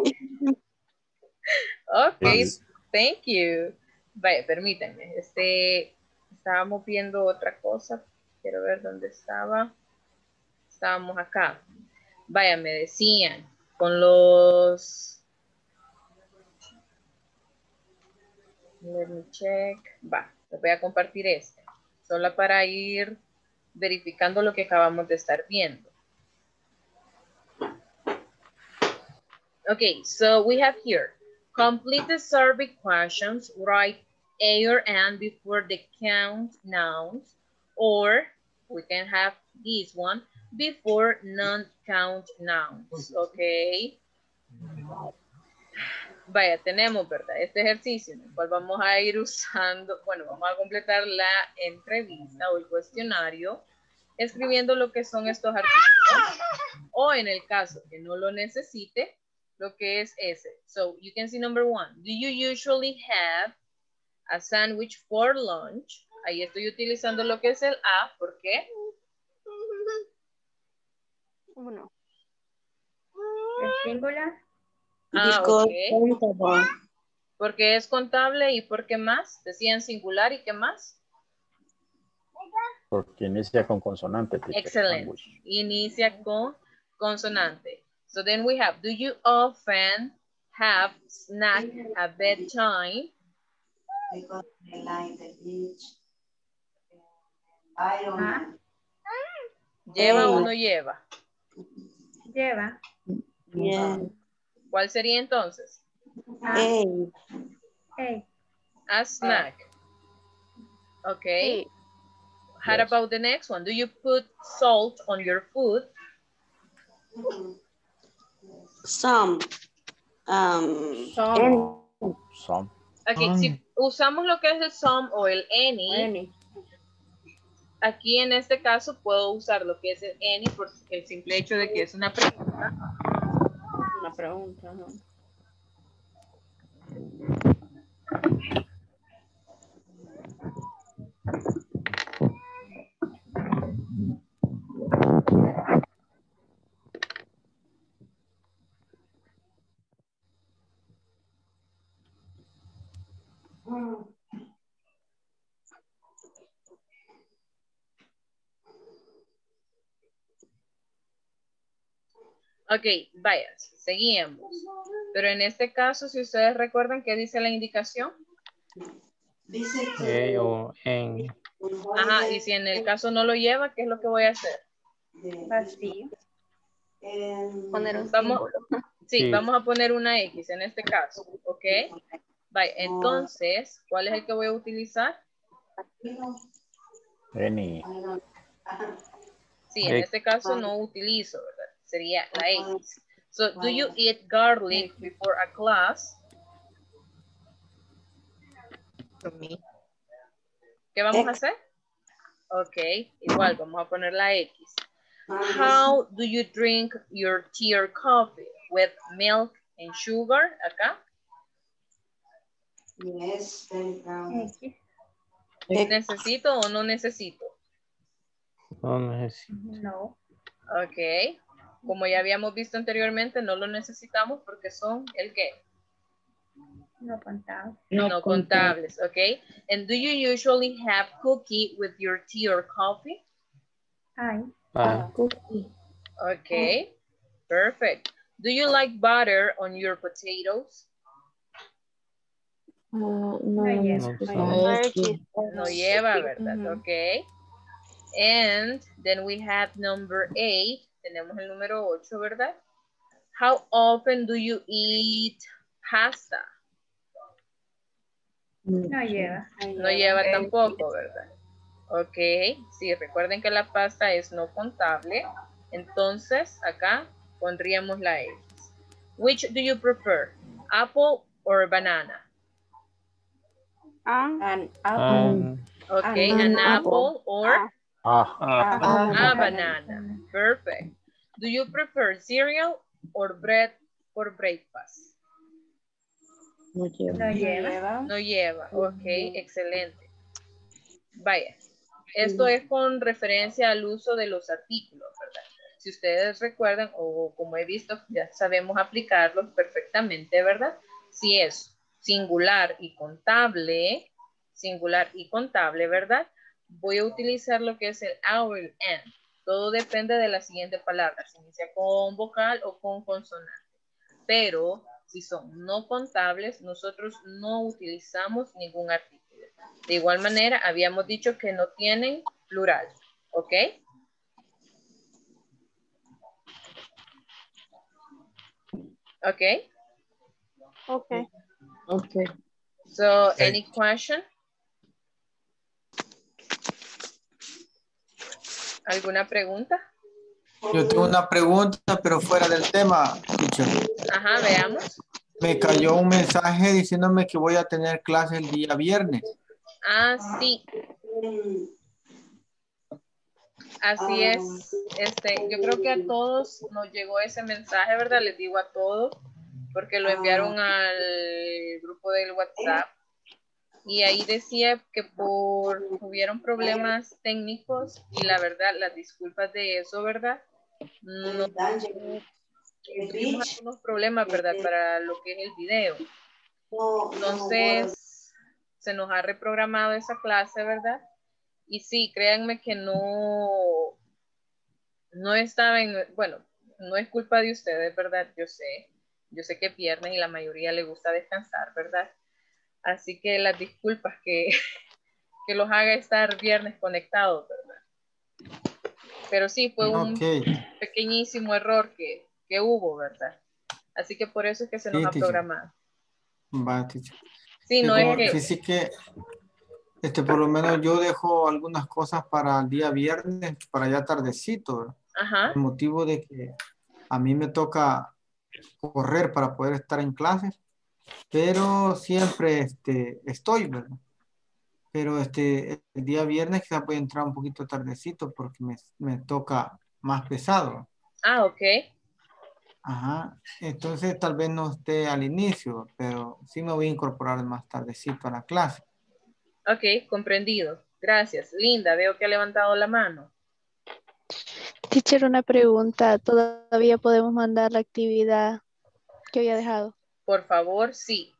Okay, Yes. thank you. Vaya, permítanme. Estábamos viendo otra cosa. Quiero ver dónde estaba. Estábamos acá. Vaya, me decían con los... Let me check. Va, les voy a compartir este. Solo para ir verificando lo que acabamos de estar viendo. Okay, so we have here, complete the survey questions, write a or an before the count nouns, or we can have this one, before non-count nouns, okay? Vaya, tenemos, ¿verdad? Este ejercicio en el cual vamos a ir usando, bueno, vamos a completar la entrevista o el cuestionario escribiendo lo que son estos artículos. O en el caso que no lo necesite, lo que es ese. So, you can see number 1. Do you usually have a sandwich for lunch? Ahí estoy utilizando lo que es el a. ¿Por qué? Uno. ¿Es singular? Ah, Because ok. countable. Porque es contable y ¿por qué más? Decían singular y ¿qué más? Porque inicia con consonante. teacher, Excelente. sandwich. Inicia con consonante. So then we have, do you often have snack at bedtime? Because I like the beach. I don't know. ¿Lleva o no lleva? Lleva. Yeah. ¿Cuál sería entonces? Hey. Hey. A snack. Okay. Sí. How about the next one? Do you put salt on your food? Some. Some. Okay, si usamos lo que es el some o el any, aquí en este caso puedo usar lo que es el any por el simple hecho de que es una pregunta. Una pregunta, ¿no? Ok, vaya, seguimos. Pero en este caso, si ustedes recuerdan, ¿qué dice la indicación? Dice O en. Ajá, y si en el caso no lo lleva, ¿qué es lo que voy a hacer? Vacío. Poner un Vamos, símbolo. sí, vamos a poner una X en este caso, ¿ok? Vaya, entonces, ¿cuál es el que voy a utilizar? Any. Sí, en este caso no utilizo, ¿verdad? Sería la X. So, do you eat garlic before a class? ¿Qué vamos a hacer? Ok, igual vamos a poner la X. How do you drink your tea or coffee? With milk and sugar, acá. Yes, X. ¿Necesito o no necesito? No necesito. No. Ok. Como ya habíamos visto anteriormente, no lo necesitamos porque son ¿el qué? No contable. No contables, ok. And do you usually have cookie with your tea or coffee? Ay. Ok. Perfect. Do you like butter on your potatoes? No lleva. No lleva, ¿verdad? Ok. And then we have number 8. Tenemos el número 8, ¿verdad? How often do you eat pasta? No lleva. No lleva tampoco, ¿verdad? Ok. Sí, recuerden que la pasta es no contable. Entonces, acá pondríamos la X. Which do you prefer? Apple or banana? An Okay, an apple or a banana. Perfect. Do you prefer cereal or bread for breakfast? No lleva. No lleva. Ok, excelente. Vaya. Esto es con referencia al uso de los artículos, ¿verdad? si ustedes recuerdan o como he visto, ya sabemos aplicarlos perfectamente, ¿verdad? Si es singular y contable, ¿verdad? Voy a utilizar lo que es el A o el N. Todo depende de la siguiente palabra, si inicia con vocal o con consonante. Pero si son no contables, nosotros no utilizamos ningún artículo. De igual manera, habíamos dicho que no tienen plural, ¿ok? ¿Ok? Okay. Okay. So, any question? ¿Alguna pregunta? Yo tengo una pregunta, pero fuera del tema, teacher. Ajá, veamos. Me cayó un mensaje diciéndome que voy a tener clase el día viernes. Ah, sí. Así es. Yo creo que a todos nos llegó ese mensaje, ¿verdad? Les digo a todos, porque lo enviaron al grupo del WhatsApp. Y ahí decía que hubieron problemas técnicos y la verdad, las disculpas de eso, ¿verdad? No, tuvimos algunos problemas, ¿verdad? Para lo que es el video. Entonces, se nos ha reprogramado esa clase, ¿verdad? Y sí, créanme que no estaba bueno, no es culpa de ustedes, ¿verdad? Yo sé que es viernes y la mayoría le gusta descansar, ¿verdad? Así que las disculpas que los haga estar viernes conectados, ¿verdad? Pero sí, fue un pequeñísimo error que hubo, ¿verdad? Así que por eso es que se nos ha programado. Va, teacher. Sí, no es que... Sí que por lo menos yo dejo algunas cosas para el día viernes, para ya tardecito, ¿verdad? Ajá. El motivo de que a mí me toca correr para poder estar en clases, pero siempre estoy, ¿verdad? Pero el día viernes quizás voy a entrar un poquito tardecito porque me toca más pesado. Ah, ok. Ajá, entonces tal vez no esté al inicio, pero sí me voy a incorporar más tardecito a la clase. Ok, comprendido. Gracias. Linda, veo que ha levantado la mano. Teacher, una pregunta. ¿Todavía podemos mandar la actividad que había dejado? Por favor, sí.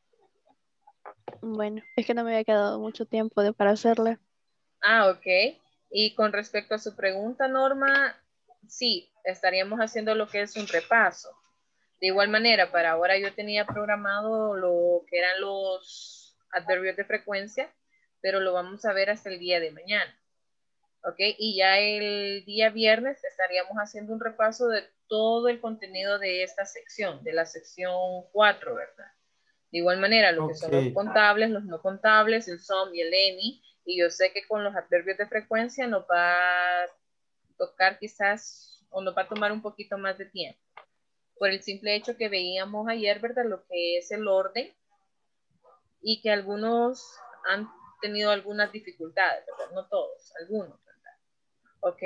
Bueno, es que no me había quedado mucho tiempo para hacerla. Ah, ok. Y con respecto a su pregunta, Norma, sí, estaríamos haciendo lo que es un repaso. De igual manera, para ahora yo tenía programado lo que eran los adverbios de frecuencia, pero lo vamos a ver hasta el día de mañana. ¿Ok? Y ya el día viernes estaríamos haciendo un repaso de todo el contenido de esta sección, de la sección 4, ¿verdad? De igual manera, lo que son los contables, los no contables, el SOM y el ENI, y yo sé que con los adverbios de frecuencia nos va a tocar quizás, o nos va a tomar un poquito más de tiempo, por el simple hecho que veíamos ayer, ¿verdad? Lo que es el orden, y que algunos han tenido algunas dificultades, ¿verdad? No todos, algunos, ¿verdad? ¿Ok?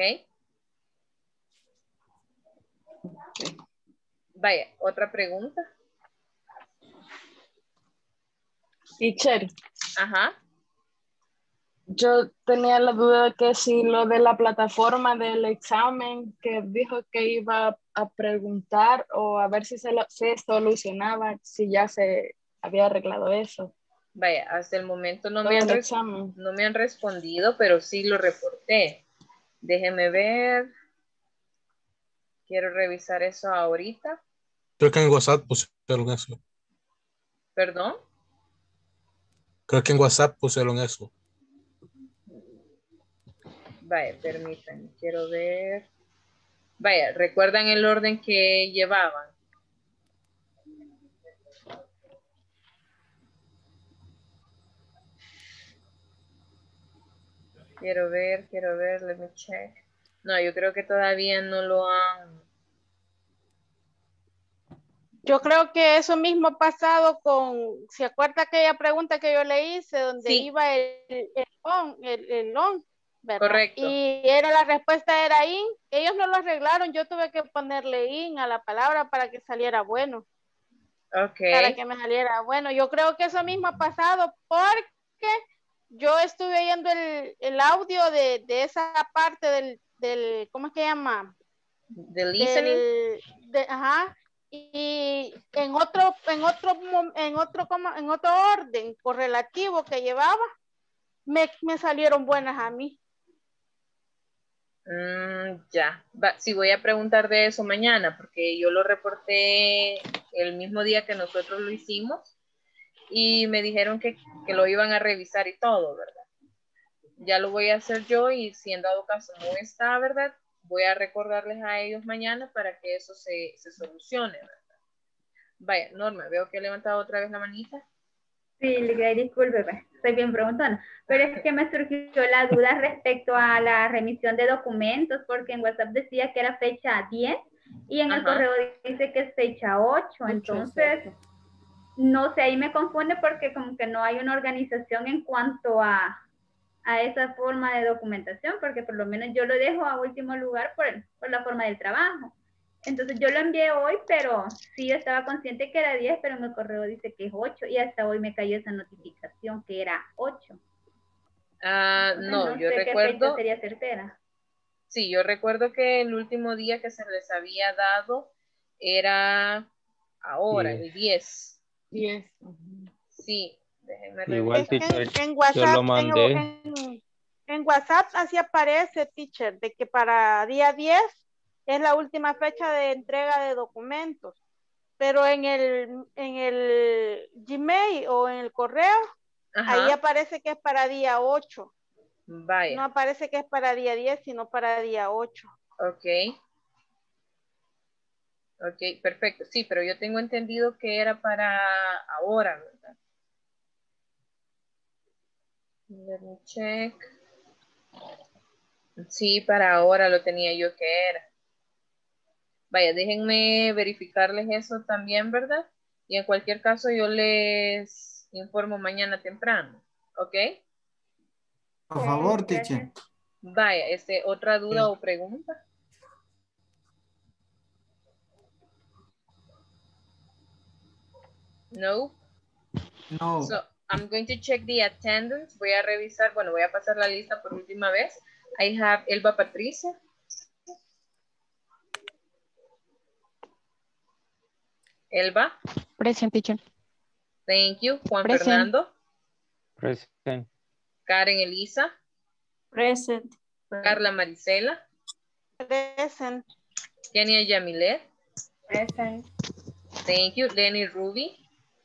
Vaya, ¿otra pregunta? Teacher. Ajá. Yo tenía la duda de que si lo de la plataforma del examen que dijo que iba a preguntar o a ver si se solucionaba, si ya se había arreglado eso. Vaya, hasta el momento no me han respondido, pero sí lo reporté. Déjeme ver. Quiero revisar eso ahorita. Creo que en WhatsApp pusieron eso. ¿Perdón? Creo que en WhatsApp pusieron eso. Vaya, permítanme, quiero ver. Vaya, ¿recuerdan el orden que llevaban? Quiero ver, let me check. No, yo creo que todavía no lo han... Yo creo que eso mismo ha pasado con, ¿se acuerda aquella pregunta que yo le hice donde iba el on, ¿verdad? Correcto. Y la respuesta era in, ellos no lo arreglaron, yo tuve que ponerle in a la palabra para que saliera bueno. Ok. Para que me saliera bueno. Yo creo que eso mismo ha pasado porque yo estuve oyendo el audio de esa parte del ¿cómo es que llama? The listening. Ajá. Y en otro orden correlativo que llevaba, me salieron buenas a mí. Ya, sí, voy a preguntar de eso mañana, porque yo lo reporté el mismo día que nosotros lo hicimos y me dijeron que lo iban a revisar y todo, ¿verdad? Ya lo voy a hacer yo y si en dado caso no está, ¿verdad? Voy a recordarles a ellos mañana para que eso se solucione, ¿verdad? Vaya, Norma, veo que ha levantado otra vez la manita. Sí, disculpe, estoy bien preguntando, pero es que me surgió la duda respecto a la remisión de documentos, porque en WhatsApp decía que era fecha 10 y en el correo dice que es fecha 8, entonces, no sé, ahí me confunde porque como que no hay una organización en cuanto a esa forma de documentación, porque por lo menos yo lo dejo a último lugar por la forma del trabajo. Entonces yo lo envié hoy, pero sí yo estaba consciente que era 10, pero en el correo dice que es 8 y hasta hoy me cayó esa notificación que era 8. No, yo sé recuerdo. ¿Qué fecha sería certera? Sí, yo recuerdo que el último día que se les había dado era ahora, el 10. 10. Sí, déjenme Igual, revisar. teacher, En yo lo WhatsApp, mandé. en WhatsApp así aparece, teacher, de que para día 10 es la última fecha de entrega de documentos. Pero en el Gmail o en el correo, ahí aparece que es para día 8. Vaya. No aparece que es para día 10, sino para día 8. Ok. Ok, perfecto. Sí, pero yo tengo entendido que era para ahora, ¿verdad? Let me check. Sí, para ahora lo tenía yo que era. Vaya, déjenme verificarles eso también, ¿verdad? Y en cualquier caso yo les informo mañana temprano, ¿ok? Por favor, teacher. Vaya, ¿otra duda o pregunta? No. No. So, I'm going to check the attendance. Voy a revisar, bueno, voy a pasar la lista por última vez. I have Elba Patricia. Elba. Present, teacher. Thank you. Juan Present. Fernando. Present. Karen Elisa. Present. Carla Marisela. Present. Kenia Yamilet. Present. Thank you. Lenny Ruby.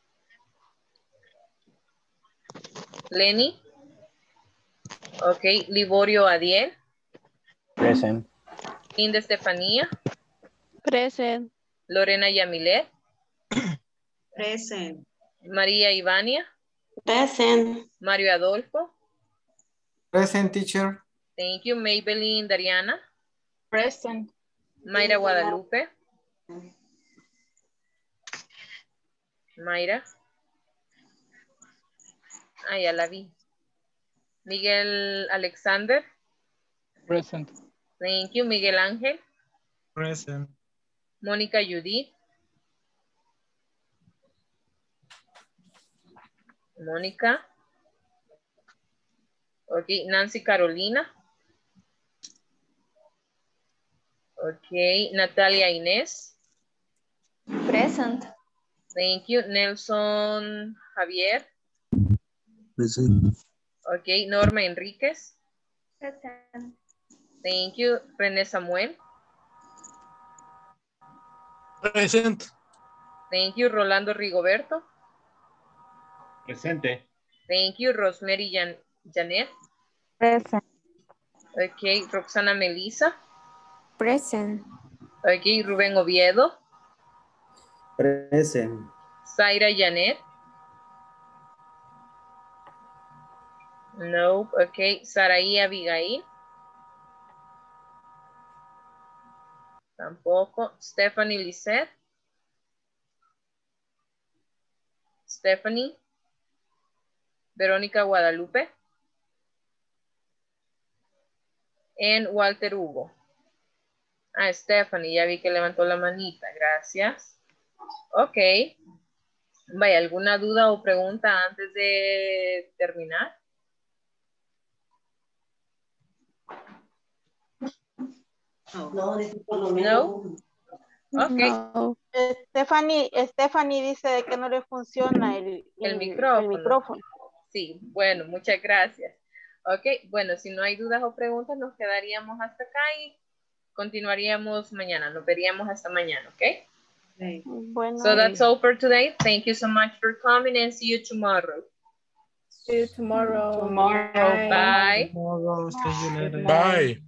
Lenny. Ok. Liborio Adiel. Present. Linda Estefanía. Present. Lorena Yamilet. Present. María Ivania. Present. Mario Adolfo. Present, teacher. Thank you. Maybelline Dariana. Present. Mayra Guadalupe. Mayra. Ah, ya la vi. Miguel Alexander. Present. Thank you. Miguel Ángel. Present. Mónica Judith. Mónica. Ok. Nancy Carolina. Ok. Natalia Inés. Present. Thank you. Nelson Javier. Present. Ok. Norma Enríquez. Present. Thank you. René Samuel. Present. Thank you. Rolando Rigoberto. Presente. Thank you. Rosemary Janet. Present. Ok. Roxana Melissa. Present. Ok. Rubén Oviedo. Present. Zaira Janet. No. Ok. Saraí Abigail. Tampoco. Stephanie Lisette. Stephanie. Verónica Guadalupe. En Walter Hugo. Ah, Stephanie, ya vi que levantó la manita. Gracias. Ok. Vaya, ¿alguna duda o pregunta antes de terminar? No. Okay. No. Stephanie dice de que no le funciona el micrófono. Sí, bueno, muchas gracias. Ok, bueno, si no hay dudas o preguntas, nos quedaríamos hasta acá y continuaríamos mañana. Nos veríamos hasta mañana, ¿ok? Bueno. So that's all for today. Thank you so much for coming and see you tomorrow. See you tomorrow. Bye. Bye.